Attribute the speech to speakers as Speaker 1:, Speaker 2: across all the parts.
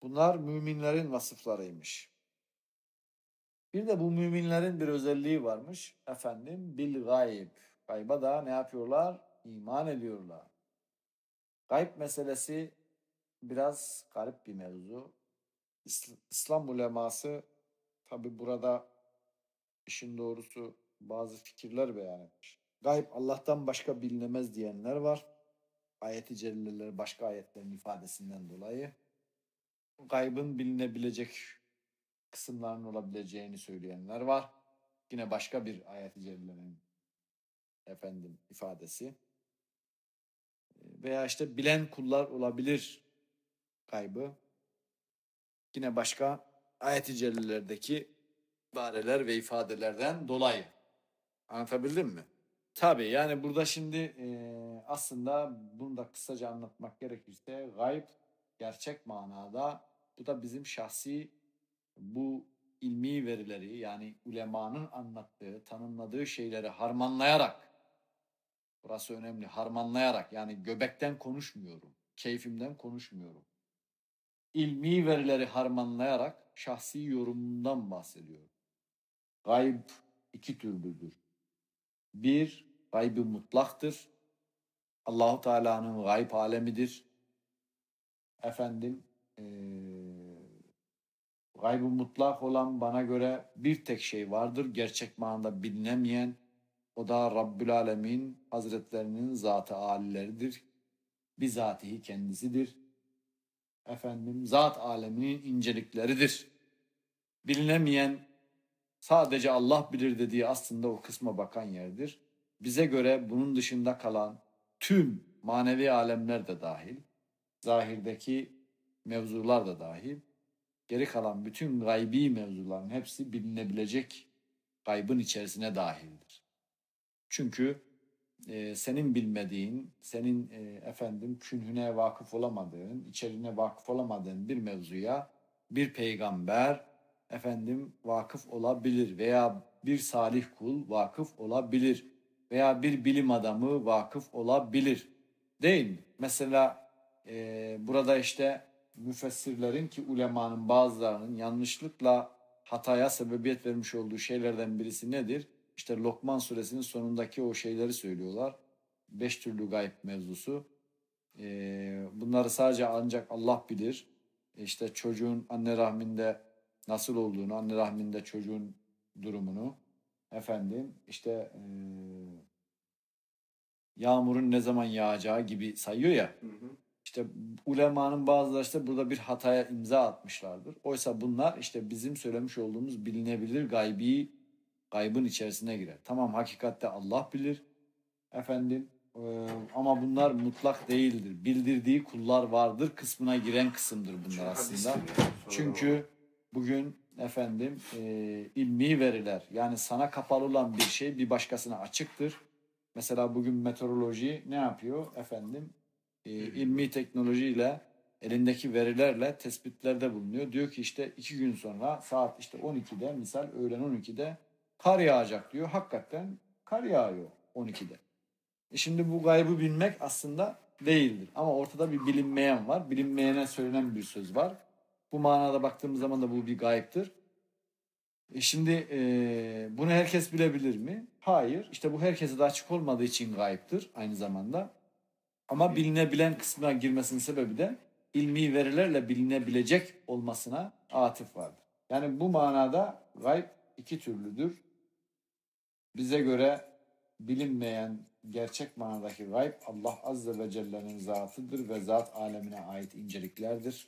Speaker 1: Bunlar müminlerin vasıflarıymış. Bir de bu müminlerin bir özelliği varmış. Efendim bil gayb. Gayba da ne yapıyorlar? İman ediyorlar. Gayb meselesi biraz garip bir mevzu. İslam uleması tabi burada işin doğrusu bazı fikirler beyan etmiş. Gayb Allah'tan başka bilinemez diyenler var. Ayet-i celleler başka ayetlerin ifadesinden dolayı. Gaybın bilinebilecek kısımların olabileceğini söyleyenler var. Yine başka bir ayet-i cellenin ifadesi. Veya işte bilen kullar olabilir gaybı. Yine başka ayet-i cellelerdeki ibareler ve ifadelerden dolayı. Anlatabildim mi? Tabii yani burada şimdi aslında bunu da kısaca anlatmak gerekirse gayb gerçek manada bu da bizim şahsi bu ilmi verileri yani ulemanın anlattığı, tanımladığı şeyleri harmanlayarak, burası önemli, harmanlayarak yani göbekten konuşmuyorum, keyfimden konuşmuyorum. İlmi verileri harmanlayarak şahsi yorumumdan bahsediyorum. Gayb iki türlüdür. Bir, gayb-ı mutlaktır. Allahu Teala'nın gayb alemidir. Efendim, gayb-ı mutlak olan bana göre bir tek şey vardır. Gerçek manada bilinemeyen. O da Rabbül Alemin Hazretlerinin zat-ı âlileridir. Bizatihi kendisidir. Zat aleminin incelikleridir. Bilinemeyen sadece Allah bilir dediği aslında o kısma bakan yerdir. Bize göre bunun dışında kalan tüm manevi alemler de dahil, zahirdeki mevzular da dahil, geri kalan bütün gaybi mevzuların hepsi bilinebilecek gaybın içerisine dahildir. Çünkü senin bilmediğin, senin künhüne vakıf olamadığın, içeriğine vakıf olamadığın bir mevzuya bir peygamber vakıf olabilir veya bir salih kul vakıf olabilir veya bir bilim adamı vakıf olabilir. Değil mi? Mesela burada işte müfessirlerin ki ulemanın bazılarının yanlışlıkla hataya sebebiyet vermiş olduğu şeylerden birisi nedir? İşte Lokman suresinin sonundaki o şeyleri söylüyorlar. 5 türlü gayb mevzusu. Bunları sadece ancak Allah bilir. İşte çocuğun anne rahminde nasıl olduğunu, anne rahminde çocuğun durumunu, yağmurun ne zaman yağacağı gibi sayıyor ya. Hı hı. İşte ulemanın bazıları işte burada bir hataya imza atmışlardır. Oysa bunlar işte bizim söylemiş olduğumuz bilinebilir gaybın içerisine girer. Tamam hakikatte Allah bilir ama bunlar mutlak değildir. Bildirdiği kullar vardır kısmına giren kısımdır bunlar aslında. Çünkü bugün ilmi veriler yani sana kapalı olan bir şey bir başkasına açıktır. Mesela bugün meteoroloji ne yapıyor ilmi teknolojiyle elindeki verilerle tespitlerde bulunuyor. Diyor ki işte 2 gün sonra saat işte 12'de misal öğlen 12'de kar yağacak diyor. Hakikaten kar yağıyor 12'de. Şimdi bu gaybı bilmek aslında değildir. Ama ortada bir bilinmeyen var. Bilinmeyene söylenen bir söz var. Bu manada baktığımız zaman da bu bir gayiptir. Şimdi bunu herkes bilebilir mi? Hayır. İşte bu herkese de açık olmadığı için gayiptir aynı zamanda. Ama bilinebilen kısmına girmesinin sebebi de ilmi verilerle bilinebilecek olmasına atıf vardır. Yani bu manada gayb iki türlüdür. Bize göre bilinmeyen gerçek manadaki gayb Allah Azze ve Celle'nin zatıdır ve zat alemine ait inceliklerdir.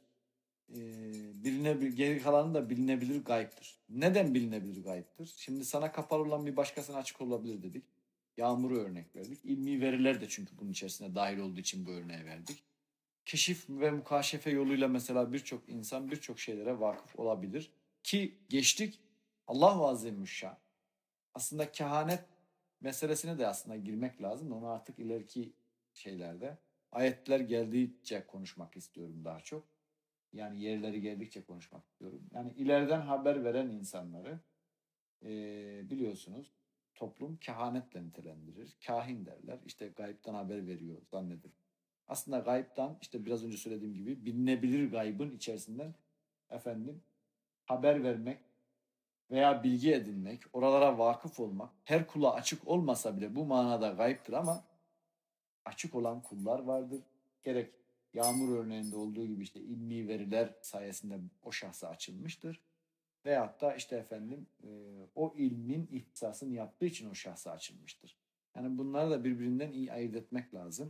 Speaker 1: Geri kalanı da bilinebilir gaybdır. Neden bilinebilir gaybdır? Şimdi sana kapalı olan bir başkasına açık olabilir dedik. Yağmuru örnek verdik. İlmi veriler de çünkü bunun içerisine dahil olduğu için bu örneği verdik. Keşif ve mukaşefe yoluyla mesela birçok insan birçok şeylere vakıf olabilir. Ki geçtik Allah-u Azimüşşan. Aslında kehanet meselesine de aslında girmek lazım. Onu artık ileriki şeylerde ayetler geldikçe konuşmak istiyorum daha çok. Yani yerleri geldikçe konuşmak istiyorum. Yani ileriden haber veren insanları biliyorsunuz toplum kehanetle nitelendirir. Kahin derler. İşte gaybtan haber veriyor zannedilir. Aslında gaybtan işte biraz önce söylediğim gibi bilinebilir gaybın içerisinden efendim haber vermek veya bilgi edinmek, oralara vakıf olmak her kula açık olmasa bile bu manada gayiptir ama açık olan kullar vardır. Gerek yağmur örneğinde olduğu gibi işte ilmi veriler sayesinde o şahsa açılmıştır. Veyahut da işte efendim o ilmin ihtisasını yaptığı için o şahsa açılmıştır. Yani bunları da birbirinden iyi ayırt etmek lazım.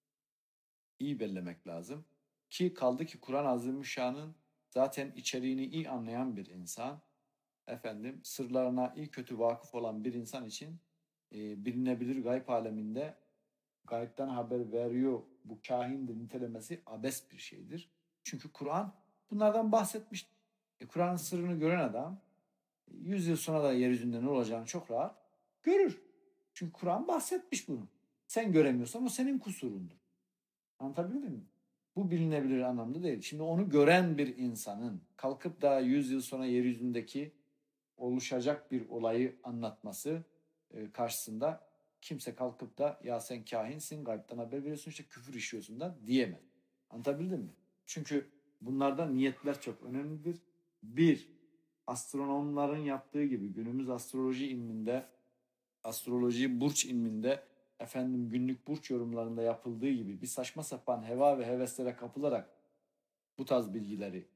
Speaker 1: İyi bellemek lazım. Ki kaldı ki Kur'an-ı Azimüşşan'ın zaten içeriğini iyi anlayan bir insan, efendim sırlarına iyi kötü vakıf olan bir insan için bilinebilir gayb aleminde gaybden haber veriyor bu kahindir nitelemesi abes bir şeydir. Çünkü Kur'an bunlardan bahsetmiş. Kur'an'ın sırrını gören adam 100 yıl sonra da yeryüzünde ne olacağını çok rahat görür. Çünkü Kur'an bahsetmiş bunu. Sen göremiyorsan o senin kusurundur. Anlatabildim mi? Bu bilinebilir anlamda değil. Şimdi onu gören bir insanın kalkıp da 100 yıl sonra yeryüzündeki oluşacak bir olayı anlatması karşısında kimse kalkıp da ya sen kahinsin, gaybden haber veriyorsun, işte küfür işliyorsun da diyemez. Anlatabildim mi? Çünkü bunlarda niyetler çok önemlidir. Bir, astronomların yaptığı gibi günümüz astroloji ilminde, astroloji burç ilminde efendim günlük burç yorumlarında yapıldığı gibi bir saçma sapan heva ve heveslere kapılarak bu tarz bilgileri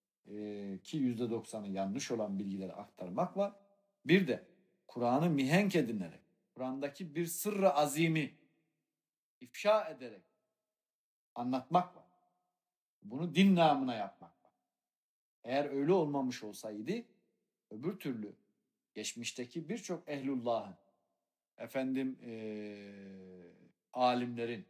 Speaker 1: ki %90'ı yanlış olan bilgileri aktarmak var. Bir de Kur'an'ı mihenk edinerek, Kur'an'daki bir sırrı azimi ifşa ederek anlatmak var. Bunu din namına yapmak var. Eğer öyle olmamış olsaydı öbür türlü geçmişteki birçok ehlullahın, efendim alimlerin,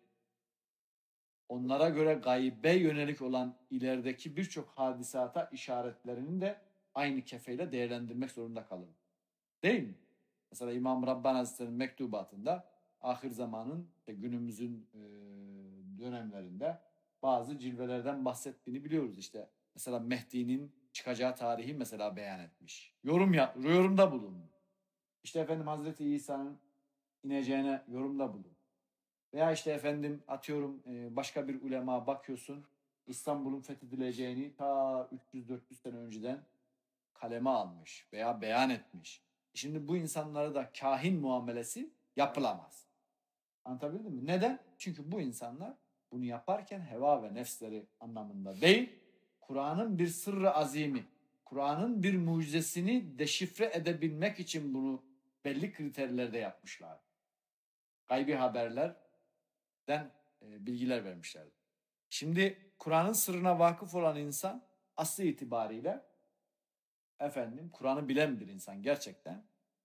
Speaker 1: onlara göre gaybe yönelik olan ilerideki birçok hadisata işaretlerinin de aynı kefeyle değerlendirmek zorunda kalır. Değil mi? Mesela İmam Rabbani Hazretleri'nin mektubatında ahir zamanın günümüzün dönemlerinde bazı cilvelerden bahsettiğini biliyoruz. İşte mesela Mehdi'nin çıkacağı tarihi mesela beyan etmiş. Yorumda bulunmuş. İşte efendim Hazreti İsa'nın ineceğine yorumda bulun. Veya işte efendim atıyorum başka bir ulema bakıyorsun İstanbul'un fethedileceğini ta 300-400 sene önceden kaleme almış veya beyan etmiş. Şimdi bu insanlara da kahin muamelesi yapılamaz. Anlatabildim mi? Neden? Çünkü bu insanlar bunu yaparken heva ve nefsleri anlamında değil, Kur'an'ın bir sırrı azimi, Kur'an'ın bir mucizesini deşifre edebilmek için bunu belli kriterlerde yapmışlar. Gaybi haberlerden bilgiler vermişler. Şimdi Kur'an'ın sırrına vakıf olan insan aslı itibariyle efendim Kur'an'ı bilen bir insan gerçekten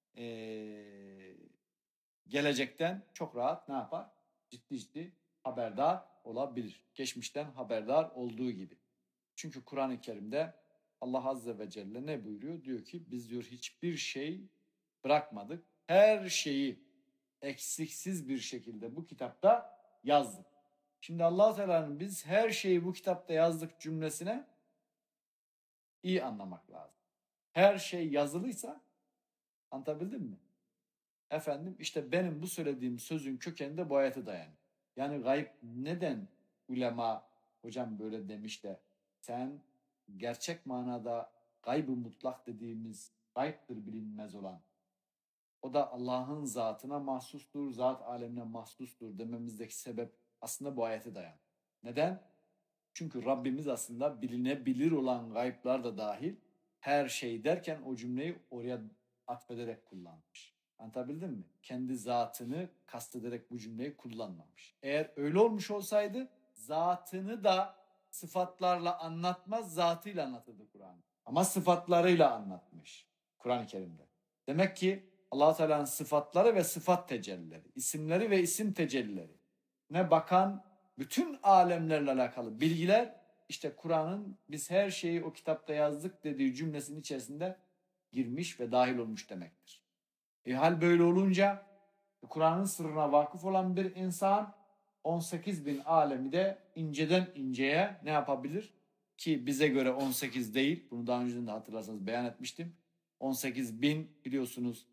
Speaker 1: gelecekten çok rahat ne yapar? Ciddi haberdar olabilir. Geçmişten haberdar olduğu gibi. Çünkü Kur'an-ı Kerim'de Allah Azze ve Celle ne buyuruyor? Diyor ki biz diyor hiçbir şey bırakmadık. Her şeyi eksiksiz bir şekilde bu kitapta yazdık. Şimdi Allah Teala'nın biz her şeyi bu kitapta yazdık cümlesine iyi anlamak lazım. Her şey yazılıysa anlatabildim mi? Efendim işte benim bu söylediğim sözün kökeninde bu ayete dayanıyor. Yani gayb neden ulema hocam böyle demiş de sen gerçek manada gaybı mutlak dediğimiz gaybdır bilinmez olan o da Allah'ın zatına mahsustur, zat alemine mahsustur dememizdeki sebep aslında bu ayete dayanıyor. Neden? Çünkü Rabbimiz aslında bilinebilir olan gayblar da dahil her şey derken o cümleyi oraya atfederek kullanmış. Anlatabildim mi? Kendi zatını kastederek bu cümleyi kullanmamış. Eğer öyle olmuş olsaydı zatını da sıfatlarla anlatmaz, zatıyla anlatırdı Kur'an. Ama sıfatlarıyla anlatmış Kur'an-ı Kerim'de. Demek ki Allah Teala'nın sıfatları ve sıfat tecellileri, isimleri ve isim tecellileri ne bakan bütün alemlerle alakalı bilgiler işte Kur'an'ın biz her şeyi o kitapta yazdık dediği cümlesinin içerisinde girmiş ve dahil olmuş demektir. Hal böyle olunca Kur'an'ın sırrına vakıf olan bir insan 18 bin alemi de inceden inceye ne yapabilir? Ki bize göre 18 değil. Bunu daha önceden de hatırlarsanız beyan etmiştim. 18 bin biliyorsunuz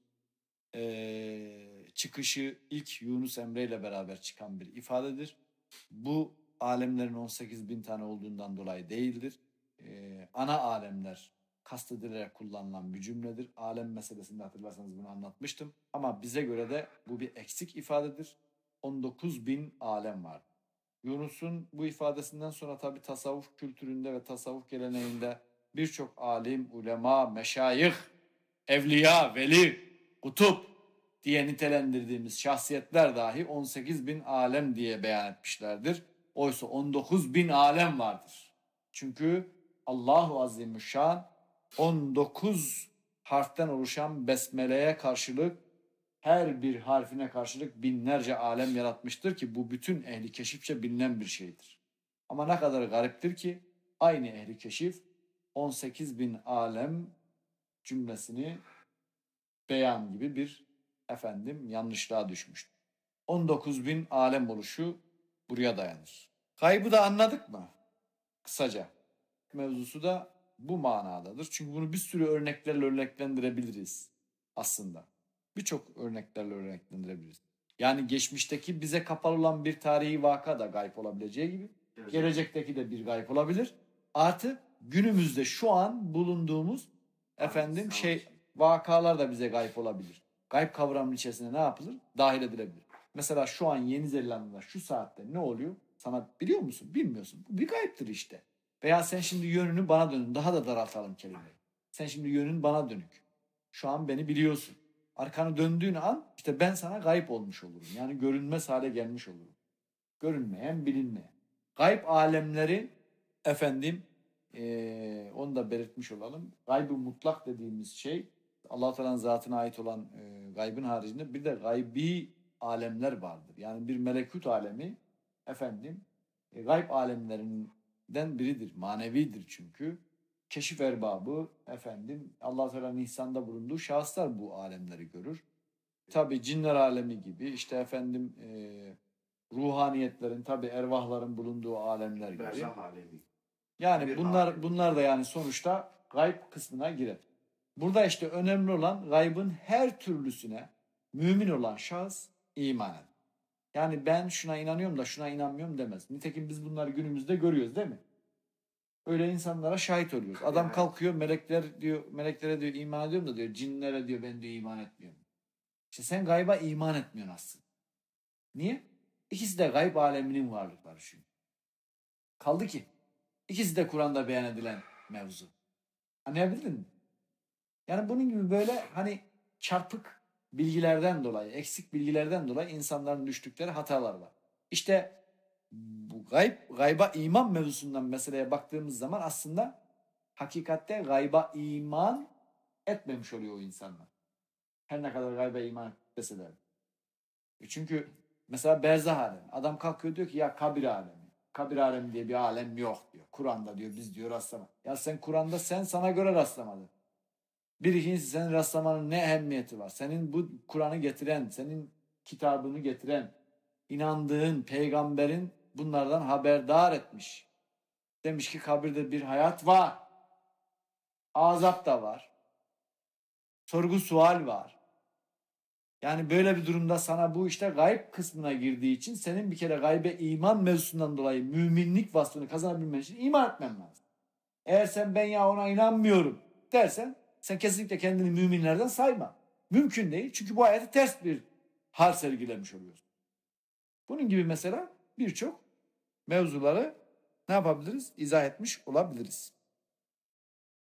Speaker 1: çıkışı ilk Yunus Emre ile beraber çıkan bir ifadedir. Bu alemlerin 18 bin tane olduğundan dolayı değildir. ana alemler kastedilerek kullanılan bir cümledir. Alem meselesinde hatırlarsanız bunu anlatmıştım. Ama bize göre de bu bir eksik ifadedir. 19.000 alem var. Yunus'un bu ifadesinden sonra tabi tasavvuf kültüründe ve tasavvuf geleneğinde birçok alim, ulema, meşayih, evliya, veli, kutup diye nitelendirdiğimiz şahsiyetler dahi 18.000 alem diye beyan etmişlerdir. Oysa 19.000 alem vardır. Çünkü Allahu Azimüşşan 19 harften oluşan besmeleye karşılık her bir harfine karşılık binlerce alem yaratmıştır ki bu bütün ehli keşifçe bilinen bir şeydir. Ama ne kadar gariptir ki aynı ehli keşif 18.000 alem cümlesini beyan gibi bir yanlışlığa düşmüştür. 19.000 alem oluşu buraya dayanır. Gaybı da anladık mı? Kısaca. Mevzusu da bu manadadır. Çünkü bunu bir sürü örneklerle örneklendirebiliriz aslında. Birçok örneklerle örneklendirebiliriz. Yani geçmişteki bize kapalı olan bir tarihi vaka da gayb olabileceği gibi gelecekteki de bir gayb olabilir. Artı günümüzde şu an bulunduğumuz vakalar da bize gayb olabilir. Gayb kavramının içerisine ne yapılır? Dahil edilebilir. Mesela şu an Yeni Zelanda'da şu saatte ne oluyor? Sana biliyor musun? Bilmiyorsun. Bu bir gayiptir işte. Veya sen şimdi yönünü bana dönün. Daha da daraltalım kelimeyi. Sen şimdi yönün bana dönük. Şu an beni biliyorsun. Arkanı döndüğün an işte ben sana gayb olmuş olurum. Yani görünmez hale gelmiş olurum. Görünmeyen, bilinmeyen. Gayb alemleri onu da belirtmiş olalım. Gayb-ı mutlak dediğimiz şey Allah-u Teala'nın zatına ait olan gaybın haricinde bir de gaybi alemler vardır. Yani bir melekut alemi gayb alemlerinden biridir. Manevidir çünkü. Keşif erbabı Allah-u Teala'nın ihsanda bulunduğu şahıslar bu alemleri görür. Tabi cinler alemi gibi işte ruhaniyetlerin tabi ervahların bulunduğu alemler gibi.
Speaker 2: Berzah alemi.
Speaker 1: Yani bunlar da yani sonuçta gayb kısmına girer. Burada işte önemli olan gaybın her türlüsüne mümin olan şahıs iman eder. Yani ben şuna inanıyorum da şuna inanmıyorum demez. Nitekim biz bunları günümüzde görüyoruz değil mi? Öyle insanlara şahit oluyoruz. Adam kalkıyor meleklere diyor iman ediyorum da diyor cinlere diyor ben diyor iman etmiyorum. İşte sen gayba iman etmiyorsun aslında. Niye? İkisi de gayb aleminin varlıkları çünkü. Kaldı ki ikisi de Kur'an'da beyan edilen mevzu. Anlayabildin mi? Yani bunun gibi böyle çarpık bilgilerden dolayı, eksik bilgilerden dolayı insanların düştükleri hatalar var. İşte bu gayba iman mevzusundan meseleye baktığımız zaman aslında hakikatte gayba iman etmemiş oluyor o insanlar. Her ne kadar gayba iman etseler. Çünkü mesela berzah alemi. Adam kalkıyor diyor ki ya kabir alemi. Kabir alemi diye bir alem yok diyor. Kur'an'da diyor biz diyor rastlamadık. Ya sen Kur'an'da sana göre rastlamadın. Bir ikincisi senin rastlamanın ne ehemmiyeti var? Senin bu Kur'an'ı getiren, senin kitabını getiren, inandığın peygamberin bunlardan haberdar etmiş. Demiş ki kabirde bir hayat var. Azap da var. Sorgu sual var. Yani böyle bir durumda sana bu işte gayb kısmına girdiği için senin bir kere gaybe iman mevzusundan dolayı müminlik vasfını kazanabilmen için iman etmen lazım. Eğer sen ben ya ona inanmıyorum dersen sen kesinlikle kendini müminlerden sayma. Mümkün değil çünkü bu ayete ters bir hal sergilemiş oluyorsun. Bunun gibi mesela birçok mevzuları ne yapabiliriz? İzah etmiş olabiliriz.